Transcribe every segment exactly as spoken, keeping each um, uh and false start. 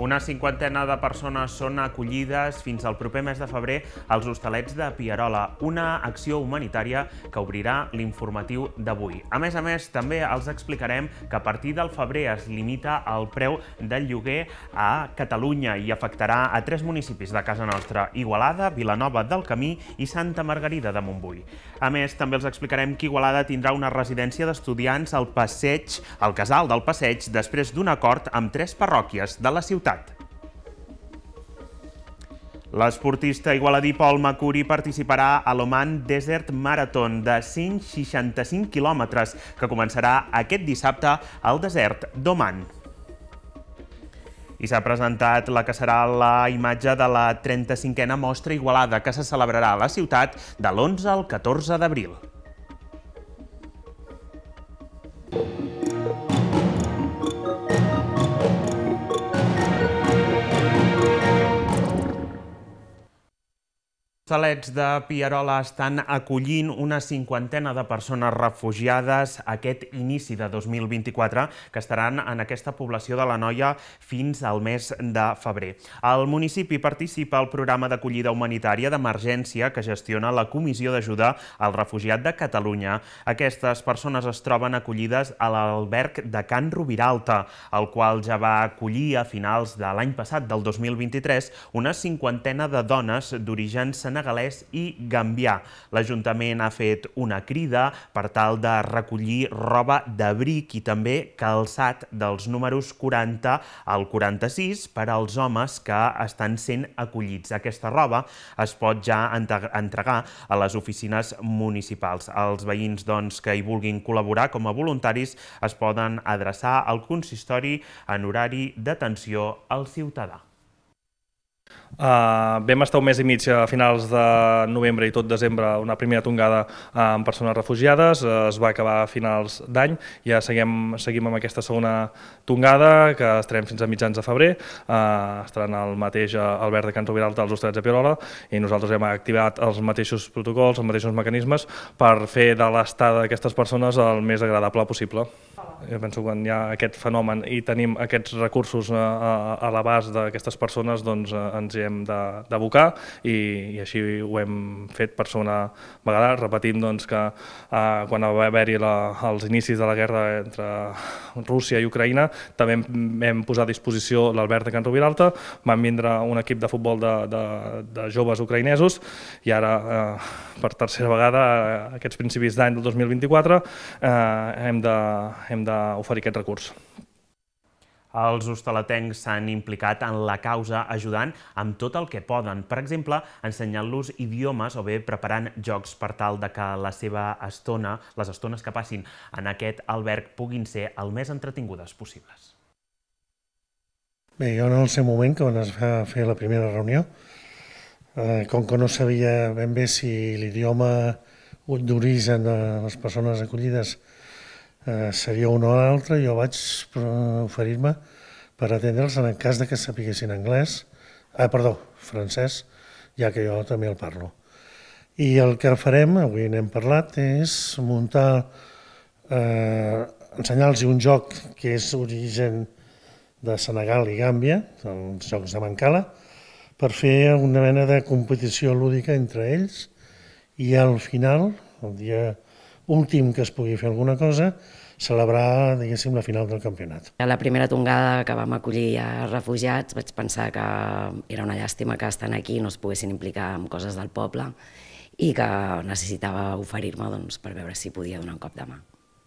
Una cinquantena de persones són acollides fins al proper mes de febrer als hostalets de Pierola, una acció humanitària que obrirà l'informatiu d'avui. A més a més, també els explicarem que a partir del febrer es limita el preu del lloguer a Catalunya i afectarà a tres municipis de casa nostra: Igualada, Vilanova del Camí i Santa Margarida de Montbui. A més, també els explicarem que Igualada tindrà una residència d'estudiants al passeig, al Casal del Passeig, després d'un acord amb tres parròquies de la ciutat. L'esportista igualadí Pol Macuri participarà a l'Oman Desert Marathon de cent seixanta-cinc quilòmetres que començarà aquest dissabte al desert d'Oman. I s'ha presentat la que serà la imatge de la trenta-cinquena Mostra Igualada, que se celebrarà a la ciutat de l'onze al catorze d'abril. Els hostalets de Pierola estan acollint una cinquantena de persones refugiades aquest inici de dos mil vint-i-quatre que estaran en aquesta població de l'Anoia fins al mes de febrer. El municipi participa al programa d'acollida humanitària d'emergència que gestiona la Comissió d'Ajuda al Refugiat de Catalunya. Aquestes persones es troben acollides a l'alberg de Can Rubiralta, el qual ja va acollir a finals de l'any passat, del dos mil vint-i-tres, una cinquantena de dones d'origen senegalès i gambià. L'Ajuntament ha fet una crida per tal de recollir roba d'abric i també calçat dels números quaranta al quaranta-sis per als homes que estan sent acollits. Aquesta roba es pot ja entregar a les oficines municipals. Els veïns doncs, que hi vulguin col·laborar com a voluntaris es poden adreçar al consistori en horari d'atenció al ciutadà. Uh, vam estar un mes i mig a finals de novembre i tot desembre una primera tongada amb persones refugiades, uh, es va acabar a finals d'any, ja seguim, seguim amb aquesta segona tongada que estarem fins a mitjans de febrer, uh, estaran al mateix alberg de Can Rubiralta als hostalets de Pierola i nosaltres hem activat els mateixos protocols, els mateixos mecanismes per fer de l'estada d'aquestes persones el més agradable possible. Jo penso que quan hi ha aquest fenomen i tenim aquests recursos a, a, a l'abast d'aquestes persones, doncs ens hi hem d'abocar i, i així ho hem fet per segona vegada. Repetim doncs, que eh, quan va haver-hi els inicis de la guerra entre Rússia i Ucraïna també vam posar a disposició l'alberg de Can Rubiralta, van vindre un equip de futbol de, de, de joves ucraïnesos i ara, eh, per tercera vegada, aquests principis d'any del dos mil vint-i-quatre, eh, hem de hem d'oferir aquest recurs. Els hostaletencs s'han implicat en la causa ajudant amb tot el que poden, per exemple, ensenyant-los idiomes o bé preparant jocs per tal de que la seva estona, les estones que passin en aquest alberg puguin ser el més entretingudes possibles. Bé, jo en el seu moment, quan es va fer la primera reunió, eh, com que no sabia ben bé si l'idioma d'origen de les persones acollides Eh, seria un o l'altre, jo vaig oferir-me per atendre'ls en el cas de que sapiguessin anglès, ah, perdó, francès, ja que jo també el parlo. I el que farem, avui n'hem parlat, és muntar, eh, ensenyar-los un joc que és d'origen de Senegal i Gàmbia, els jocs de Mancala, per fer una mena de competició lúdica entre ells i al final, el dia últim que es pugui fer alguna cosa, celebrar, diguéssim, la final del campionat. A la primera tongada que vam acollir a refugiats vaig pensar que era una llàstima que estan aquí i no es poguessin implicar en coses del poble i que necessitava oferir-me doncs, per veure si podia donar un cop de mà.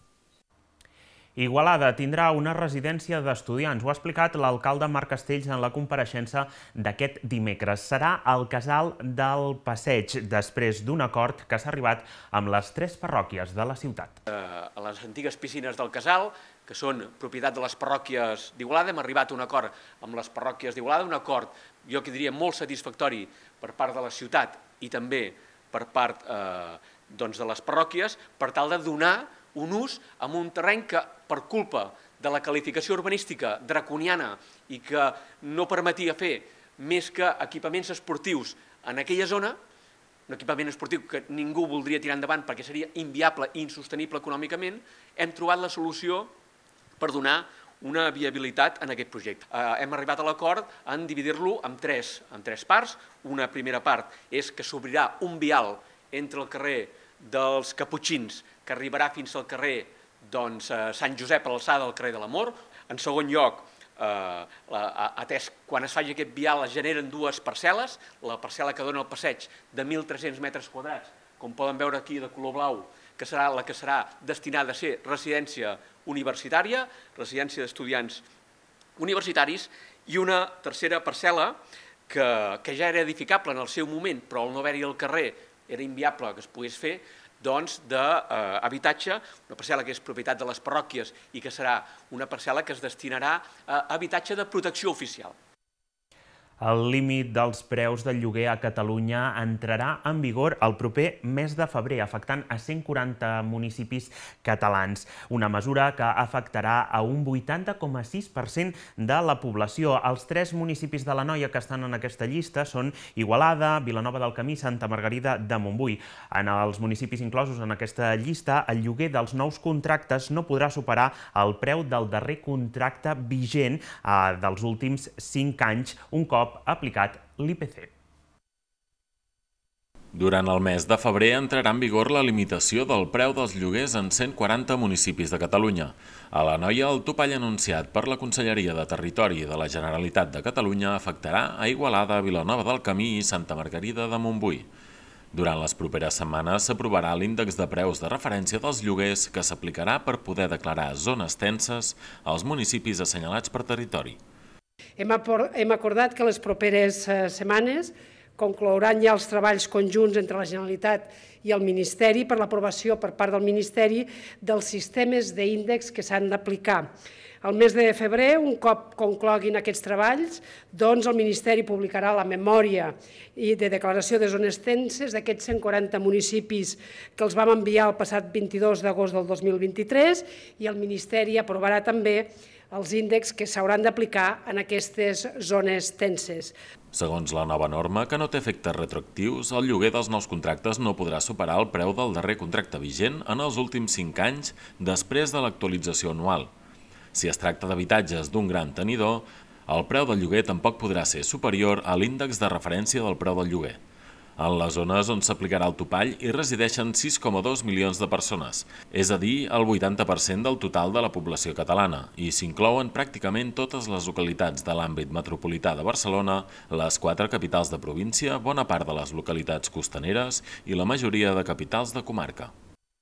Igualada tindrà una residència d'estudiants. Ho ha explicat l'alcalde Marc Castells en la compareixença d'aquest dimecres. Serà al Casal del Passeig, després d'un acord que s'ha arribat amb les tres parròquies de la ciutat. A les antigues piscines del Casal, que són propietat de les parròquies d'Igualada, hem arribat a un acord amb les parròquies d'Igualada, un acord, jo que diria, molt satisfactori per part de la ciutat i també per part eh, doncs de les parròquies, per tal de donar un ús en un terreny que, per culpa de la qualificació urbanística draconiana i que no permetia fer més que equipaments esportius en aquella zona, un equipament esportiu que ningú voldria tirar endavant perquè seria inviable i insostenible econòmicament, hem trobat la solució per donar una viabilitat en aquest projecte. Hem arribat a l'acord en dividir-lo en tres, en tres parts. Una primera part és que s'obrirà un vial entre el carrer dels Caputxins, que arribarà fins al carrer doncs, Sant Josep a l'alçada del carrer de l'Amor. En segon lloc, eh, atès quan es faci aquest vial es generen dues parcel·les, la parcel·la que dona el passeig de mil tres-cents metres quadrats, com poden veure aquí de color blau, que serà la que serà destinada a ser residència universitària, residència d'estudiants universitaris, i una tercera parcel·la que, que ja era edificable en el seu moment, però al no haver-hi al carrer era inviable que es pogués fer, doncs, d'habitatge, una parcel·la que és propietat de les parròquies i que serà una parcel·la que es destinarà a habitatge de protecció oficial. El límit dels preus del lloguer a Catalunya entrarà en vigor el proper mes de febrer, afectant a cent quaranta municipis catalans. Una mesura que afectarà a un vuitanta coma sis per cent de la població. Els tres municipis de l'Anoia que estan en aquesta llista són Igualada, Vilanova del Camí i Santa Margarida de Montbui. En els municipis inclosos en aquesta llista, el lloguer dels nous contractes no podrà superar el preu del darrer contracte vigent eh, dels últims cinc anys, un cop aplicat l'I P C. Durant el mes de febrer entrarà en vigor la limitació del preu dels lloguers en cent quaranta municipis de Catalunya. A l'Anoia, el topall anunciat per la Conselleria de Territori de la Generalitat de Catalunya afectarà a Igualada, Vilanova del Camí i Santa Margarida de Montbui. Durant les properes setmanes s'aprovarà l'índex de preus de referència dels lloguers que s'aplicarà per poder declarar zones tenses als municipis assenyalats per territori. Hem acordat que les properes setmanes conclouran ja els treballs conjunts entre la Generalitat i el Ministeri per l'aprovació per part del Ministeri dels sistemes d'índex que s'han d'aplicar. Al mes de febrer, un cop concloguin aquests treballs, doncs el Ministeri publicarà la memòria de declaració de zones tenses d'aquests cent quaranta municipis que els vam enviar el passat vint-i-dos d'agost del dos mil vint-i-tres i el Ministeri aprovarà també els índexs que s'hauran d'aplicar en aquestes zones tenses. Segons la nova norma, que no té efectes retroactius, el lloguer dels nous contractes no podrà superar el preu del darrer contracte vigent en els últims cinc anys després de l'actualització anual. Si es tracta d'habitatges d'un gran tenidor, el preu del lloguer tampoc podrà ser superior a l'índex de referència del preu del lloguer. En les zones on s'aplicarà el topall hi resideixen sis coma dos milions de persones, és a dir, el vuitanta per cent del total de la població catalana, i s'inclouen pràcticament totes les localitats de l'àmbit metropolità de Barcelona, les quatre capitals de província, bona part de les localitats costaneres i la majoria de capitals de comarca.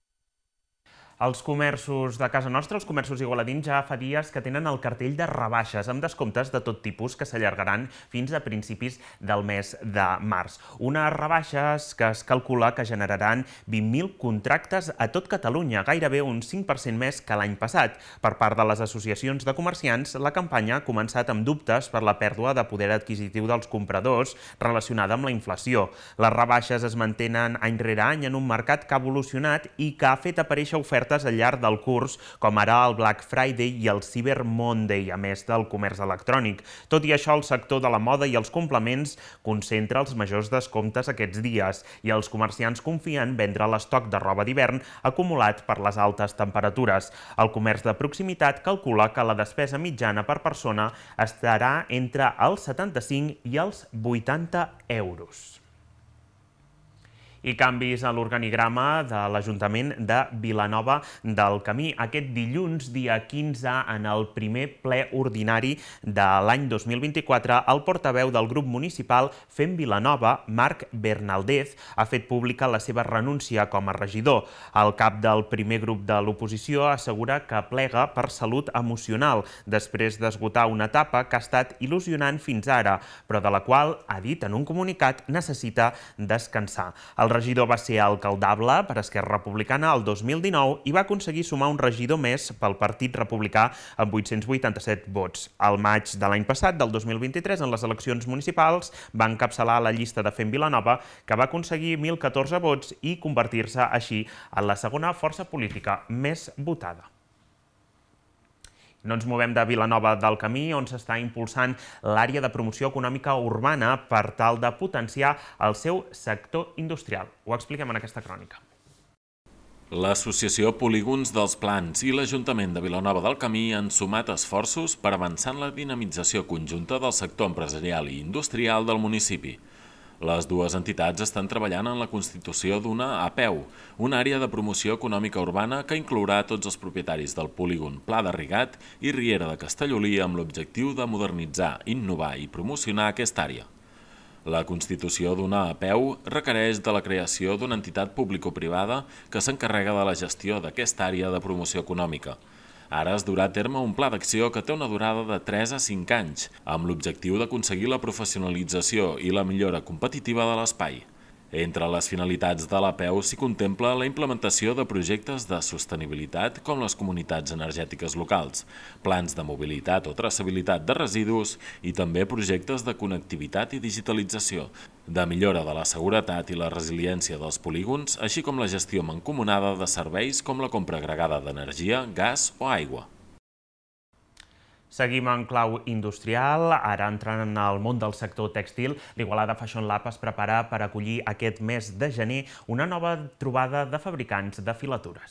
Els comerços de casa nostra, els comerços igualadins, ja fa dies que tenen el cartell de rebaixes amb descomptes de tot tipus que s'allargaran fins a principis del mes de març. Unes rebaixes que es calcula que generaran vint mil contractes a tot Catalunya, gairebé un cinc per cent més que l'any passat. Per part de les associacions de comerciants, la campanya ha començat amb dubtes per la pèrdua de poder adquisitiu dels compradors relacionada amb la inflació. Les rebaixes es mantenen any rere any en un mercat que ha evolucionat i que ha fet aparèixer ofertes al llarg del curs, com ara el Black Friday i el Cyber Monday, a més del comerç electrònic. Tot i això, el sector de la moda i els complements concentra els majors descomptes aquests dies i els comerciants confien vendre l'estoc de roba d'hivern acumulat per les altes temperatures. El comerç de proximitat calcula que la despesa mitjana per persona estarà entre els setanta-cinc i els vuitanta euros. I canvis a l'organigrama de l'Ajuntament de Vilanova del Camí. Aquest dilluns, dia quinze, en el primer ple ordinari de l'any dos mil vint-i-quatre, el portaveu del grup municipal Fem Vilanova, Marc Bernaldez, ha fet pública la seva renúncia com a regidor. El cap del primer grup de l'oposició assegura que plega per salut emocional, després d'esgotar una etapa que ha estat il·lusionant fins ara, però de la qual, ha dit en un comunicat, necessita descansar. El regidor va ser alcaldable per Esquerra Republicana el dos mil dinou i va aconseguir sumar un regidor més pel Partit Republicà amb vuit-cents vuitanta-set vots. Al maig de l'any passat, del dos mil vint-i-tres, en les eleccions municipals, va encapçalar la llista de Fem Vilanova, que va aconseguir mil catorze vots i convertir-se així en la segona força política més votada. No ens movem de Vilanova del Camí, on s'està impulsant l'àrea de promoció econòmica urbana per tal de potenciar el seu sector industrial. Ho expliquem en aquesta crònica. L'Associació Polígons dels Plans i l'Ajuntament de Vilanova del Camí han sumat esforços per avançar en la dinamització conjunta del sector empresarial i industrial del municipi. Les dues entitats estan treballant en la constitució d'una A P E U, una àrea de promoció econòmica urbana que inclourà tots els propietaris del polígon Pla de Rigat i Riera de Castellolí amb l'objectiu de modernitzar, innovar i promocionar aquesta àrea. La constitució d'una A P E U requereix de la creació d'una entitat público-privada que s'encarrega de la gestió d'aquesta àrea de promoció econòmica. Ara es durà a terme un pla d'acció que té una durada de tres a cinc anys, amb l'objectiu d'aconseguir la professionalització i la millora competitiva de l'espai. Entre les finalitats de l'A P E U s'hi contempla la implementació de projectes de sostenibilitat com les comunitats energètiques locals, plans de mobilitat o traçabilitat de residus i també projectes de connectivitat i digitalització, de millora de la seguretat i la resiliència dels polígons, així com la gestió mancomunada de serveis com la compra agregada d'energia, gas o aigua. Seguim en clau industrial, ara entrant en el món del sector tèxtil, l'Igualada Fashion Lab es prepara per acollir aquest mes de gener una nova trobada de fabricants de filatures.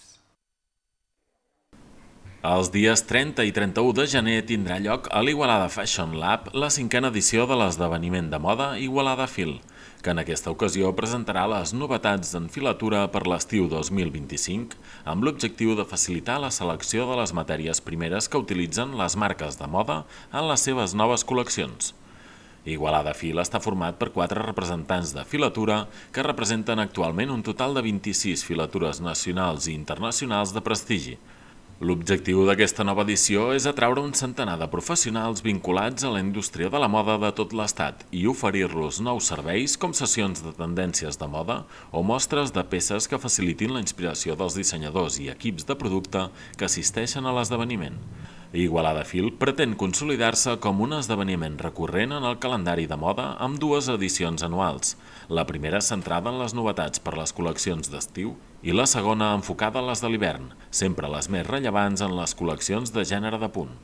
Els dies trenta i trenta-u de gener tindrà lloc a l'Igualada Fashion Lab la cinquena edició de l'esdeveniment de moda Igualada Fil, que en aquesta ocasió presentarà les novetats en filatura per l'estiu dos mil vint-i-cinc amb l'objectiu de facilitar la selecció de les matèries primeres que utilitzen les marques de moda en les seves noves col·leccions. Igualada Fil està format per quatre representants de filatura que representen actualment un total de vint-i-sis filatures nacionals i internacionals de prestigi. L'objectiu d'aquesta nova edició és atraure un centenar de professionals vinculats a la indústria de la moda de tot l'Estat i oferir-los nous serveis com sessions de tendències de moda o mostres de peces que facilitin la inspiració dels dissenyadors i equips de producte que assisteixen a l'esdeveniment. Igualada Fil pretén consolidar-se com un esdeveniment recurrent en el calendari de moda amb dues edicions anuals, la primera centrada en les novetats per les col·leccions d'estiu i la segona enfocada a les de l'hivern, sempre les més rellevants en les col·leccions de gènere de punt.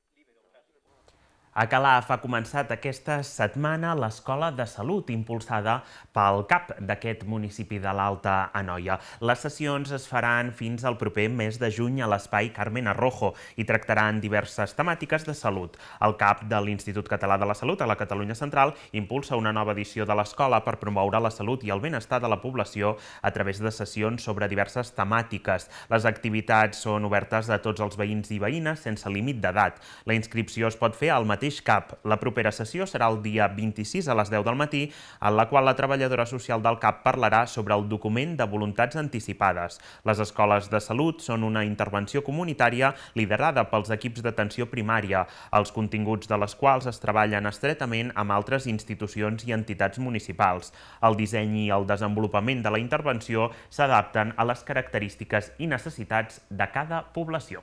A Calaf ha començat aquesta setmana l'Escola de Salut, impulsada pel cap d'aquest municipi de l'Alta Anoia. Les sessions es faran fins al proper mes de juny a l'espai Carmen Arrojo i tractaran diverses temàtiques de salut. El cap de l'Institut Català de la Salut a la Catalunya Central impulsa una nova edició de l'escola per promoure la salut i el benestar de la població a través de sessions sobre diverses temàtiques. Les activitats són obertes a tots els veïns i veïnes sense límit d'edat. La inscripció es pot fer al mateix cap. La propera sessió serà el dia vint-i-sis a les deu del matí, en la qual la treballadora social del cap parlarà sobre el document de voluntats anticipades. Les escoles de salut són una intervenció comunitària liderada pels equips d'atenció primària, els continguts de les quals es treballen estretament amb altres institucions i entitats municipals. El disseny i el desenvolupament de la intervenció s'adapten a les característiques i necessitats de cada població.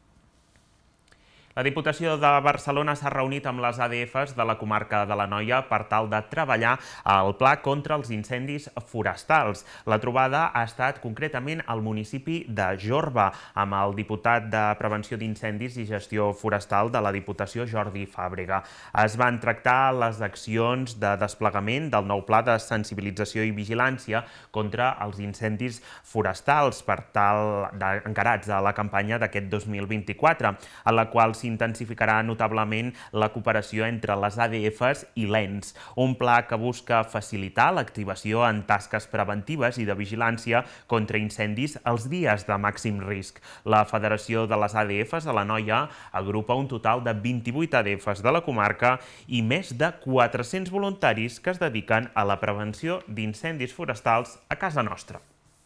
La Diputació de Barcelona s'ha reunit amb les A D Fs de la comarca de l'Anoia per tal de treballar al pla contra els incendis forestals. La trobada ha estat concretament al municipi de Jorba, amb el diputat de Prevenció d'Incendis i Gestió Forestal de la Diputació, Jordi Fàbrega. Es van tractar les accions de desplegament del nou pla de sensibilització i vigilància contra els incendis forestals per tal encarats a la campanya d'aquest dos mil vint-i-quatre, en la qual s'intensificarà notablement la cooperació entre les A D Fs i l'E N S, un pla que busca facilitar l'activació en tasques preventives i de vigilància contra incendis els dies de màxim risc. La Federació de les A D Fs a l'Anoia agrupa un total de vint-i-vuit A D Fs de la comarca i més de quatre-cents voluntaris que es dediquen a la prevenció d'incendis forestals a casa nostra.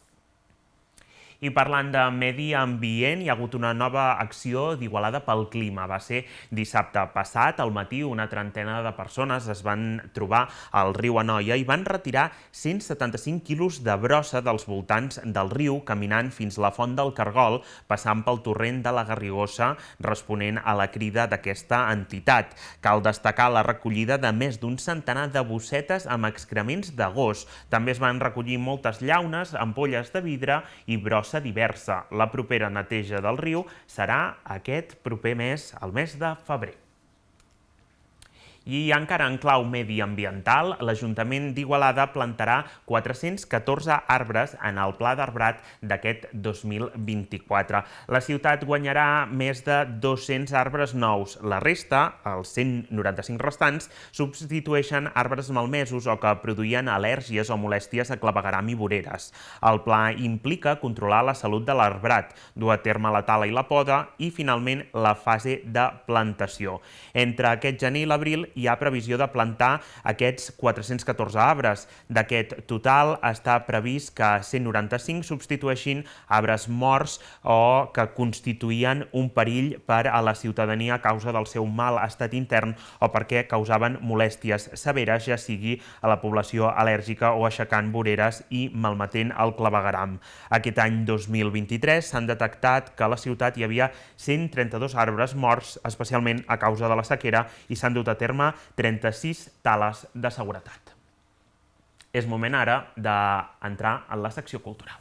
I parlant de medi ambient, hi ha hagut una nova acció d'Igualada pel Clima. Va ser dissabte passat, al matí, una trentena de persones es van trobar al riu Anoia i van retirar cent setanta-cinc quilos de brossa dels voltants del riu, caminant fins la Font del Cargol, passant pel torrent de la Garrigosa, responent a la crida d'aquesta entitat. Cal destacar la recollida de més d'un centenar de bossetes amb excrements de gos. També es van recollir moltes llaunes, ampolles de vidre i brossa diversa. La propera neteja del riu serà aquest proper mes, el mes de febrer. I encara en clau mediambiental, l'Ajuntament d'Igualada plantarà quatre-cents catorze arbres en el pla d'arbrat d'aquest dos mil vint-i-quatre. La ciutat guanyarà més de dos-cents arbres nous. La resta, els cent noranta-cinc restants, substitueixen arbres malmesos o que produïen al·lèrgies o molèsties a clavegueram i voreres. El pla implica controlar la salut de l'arbrat, dur a terme la tala i la poda i, finalment, la fase de plantació. Entre aquest gener i l'abril hi ha previsió de plantar aquests quatre-cents catorze arbres. D'aquest total està previst que cent noranta-cinc substitueixin arbres morts o que constituïen un perill per a la ciutadania a causa del seu mal estat intern o perquè causaven molèsties severes, ja sigui a la població al·lèrgica o aixecant voreres i malmetent el clavegueram. Aquest any dos mil vint-i-tres s'han detectat que a la ciutat hi havia cent trenta-dos arbres morts, especialment a causa de la sequera, i s'han dut a terme trenta-sis tales de seguretat. És moment ara d'entrar en la secció cultural.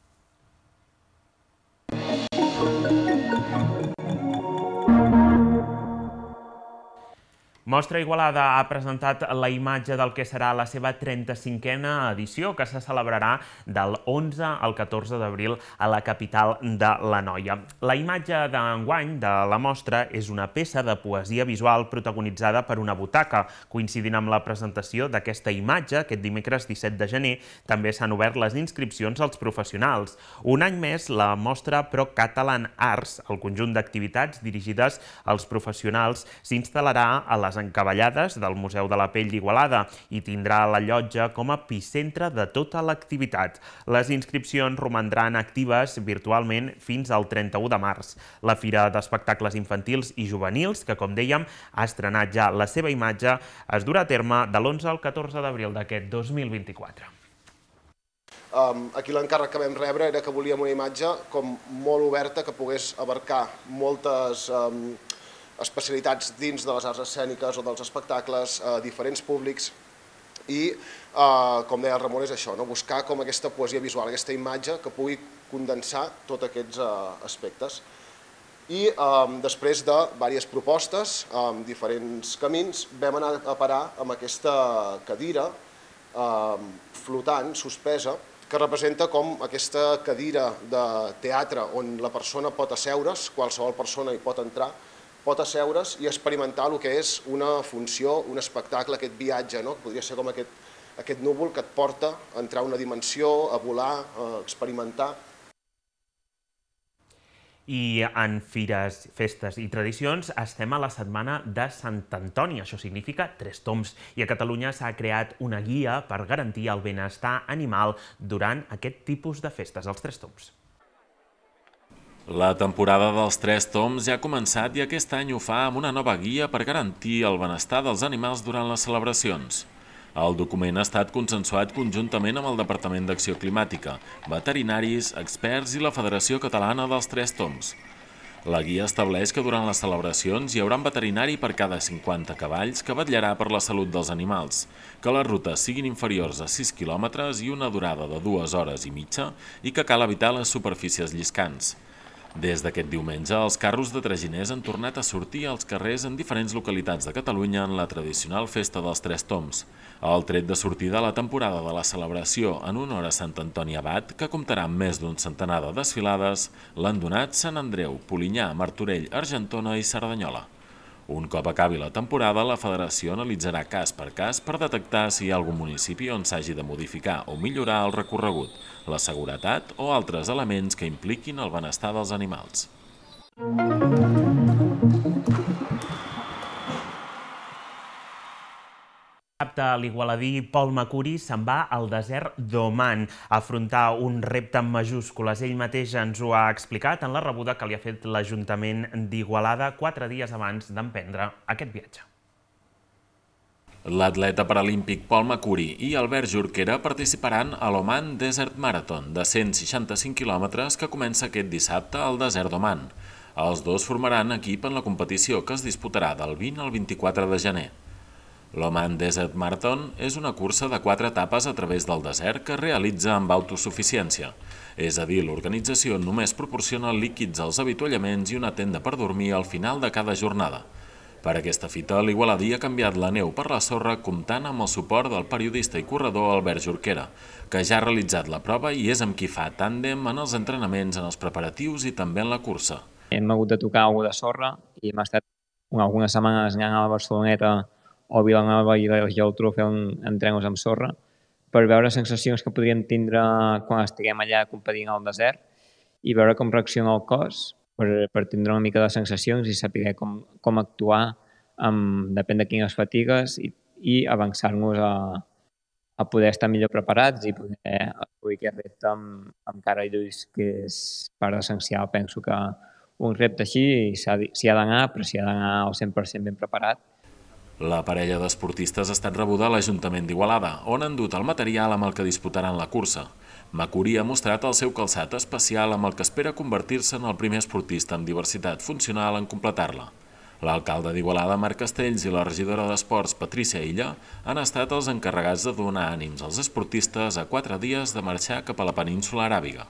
Mostra Igualada ha presentat la imatge del que serà la seva trenta-cinquena edició, que se celebrarà del onze al catorze d'abril a la capital de l'Anoia. La imatge d'enguany de la mostra és una peça de poesia visual protagonitzada per una butaca. Coincidint amb la presentació d'aquesta imatge, aquest dimecres disset de gener, també s'han obert les inscripcions als professionals. Un any més, la mostra Pro Catalan Arts, el conjunt d'activitats dirigides als professionals, s'instal·larà a les encavallades del Museu de la Pell d'Igualada i tindrà la llotja com a epicentre de tota l'activitat. Les inscripcions romandran actives virtualment fins al trenta-u de març. La Fira d'Espectacles Infantils i Juvenils, que com dèiem ha estrenat ja la seva imatge, es durà a terme de l'onze al catorze d'abril d'aquest dos mil vint-i-quatre. Aquí l'encàrrec que vam rebre era que volíem una imatge com molt oberta, que pogués abarcar moltes especialitats dins de les arts escèniques o dels espectacles, diferents públics, i, com deia el Ramon, és això, buscar com aquesta poesia visual, aquesta imatge que pugui condensar tots aquests aspectes. I després de diverses propostes, amb diferents camins, vam anar a parar amb aquesta cadira flotant, suspesa, que representa com aquesta cadira de teatre on la persona pot asseure's, qualsevol persona hi pot entrar, pot asseure's i experimentar el que és una funció, un espectacle, aquest viatge, que podria ser com aquest núvol que et porta a entrar a una dimensió, a volar, a experimentar. I en fires, festes i tradicions estem a la setmana de Sant Antoni, això significa tres tombs, i a Catalunya s'ha creat una guia per garantir el benestar animal durant aquest tipus de festes, els tres tombs. La temporada dels Tres Tombs ja ha començat i aquest any ho fa amb una nova guia per garantir el benestar dels animals durant les celebracions. El document ha estat consensuat conjuntament amb el Departament d'Acció Climàtica, veterinaris, experts i la Federació Catalana dels Tres Tombs. La guia estableix que durant les celebracions hi haurà un veterinari per cada cinquanta cavalls que vetllarà per la salut dels animals, que les rutes siguin inferiors a sis quilòmetres i una durada de dues hores i mitja i que cal evitar les superfícies lliscants. Des d'aquest diumenge, els carros de traginers han tornat a sortir als carrers en diferents localitats de Catalunya en la tradicional Festa dels Tres Tombs. El tret de sortida a la temporada de la celebració en honor a Sant Antoni Abat, que comptarà amb més d'un centenar de desfilades, l'han donat Sant Andreu, Polinyà, Martorell, Argentona i Cerdanyola. Un cop acabi la temporada, la Federació analitzarà cas per cas per detectar si hi ha algun municipi on s'hagi de modificar o millorar el recorregut, la seguretat o altres elements que impliquin el benestar dels animals. L'igualadí Pol Macuri se'n va al desert d'Oman a afrontar un repte en majúscules. Ell mateix ens ho ha explicat en la rebuda que li ha fet l'Ajuntament d'Igualada quatre dies abans d'emprendre aquest viatge. L'atleta paralímpic Pol Macuri i Albert Jorquera participaran a l'Oman Desert Marathon de cent seixanta-cinc quilòmetres que comença aquest dissabte al desert d'Oman. Els dos formaran equip en la competició que es disputarà del vint al vint-i-quatre de gener. L'Oman Desert Marathon és una cursa de quatre etapes a través del desert que es realitza amb autosuficiència. És a dir, l'organització només proporciona líquids als avituallaments i una tenda per dormir al final de cada jornada. Per aquesta fita, l'Igualadí ha canviat la neu per la sorra comptant amb el suport del periodista i corredor Albert Jorquera, que ja ha realitzat la prova i és amb qui fa tàndem en els entrenaments, en els preparatius i també en la cursa. Hem hagut de tocar alguna de sorra i hem estat algunes setmanes anant a la Barceloneta o Vilanova i la Geltrú fent entrenos amb sorra per veure sensacions que podríem tindre quan estiguem allà competint al desert i veure com reacciona el cos per, per tindre una mica de sensacions i saber com, com actuar amb, depèn de quines fatigues i, i avançar-nos a, a poder estar millor preparats i poder assolir aquest repte amb, amb cara i ulls, que és part essencial. Penso que un repte així s'hi ha d'anar, però s'hi ha d'anar al cent per cent ben preparat. La parella d'esportistes ha estat rebuda a l'Ajuntament d'Igualada, on han dut el material amb el que disputaran la cursa. Macuri ha mostrat el seu calçat especial amb el que espera convertir-se en el primer esportista amb diversitat funcional en completar-la. L'alcalde d'Igualada, Marc Castells, i la regidora d'Esports, Patrícia Illa, han estat els encarregats de donar ànims als esportistes a quatre dies de marxar cap a la península Aràbiga.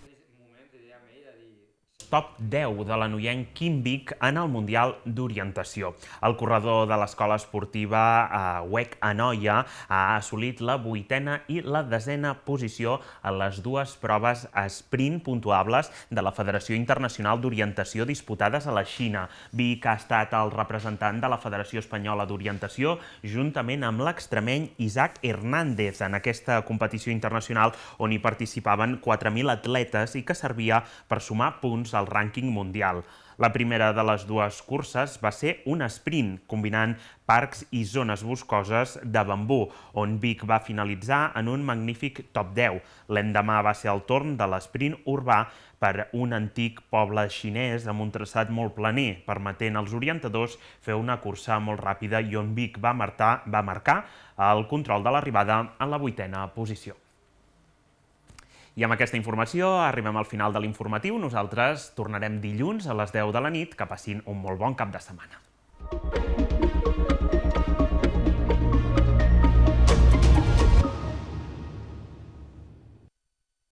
Top deu de la noienc Kim Vic en el Mundial d'Orientació. El corredor de l'escola esportiva U E C Anoia ha assolit la vuitena i la desena posició en les dues proves sprint puntuables de la Federació Internacional d'Orientació disputades a la Xina. Vic ha estat el representant de la Federació Espanyola d'Orientació juntament amb l'extremeny Isaac Hernández en aquesta competició internacional on hi participaven quatre mil atletes i que servia per sumar punts al rànquing mundial. La primera de les dues curses va ser un sprint, combinant parcs i zones boscoses de bambú, on Vic va finalitzar en un magnífic top deu. L'endemà va ser el torn de l'esprint urbà per un antic poble xinès amb un traçat molt planer, permetent als orientadors fer una cursa molt ràpida i on Vic va marcar, va marcar el control de l'arribada en la vuitena posició. I amb aquesta informació arribem al final de l'informatiu. Nosaltres tornarem dilluns a les deu de la nit. Que passin un molt bon cap de setmana.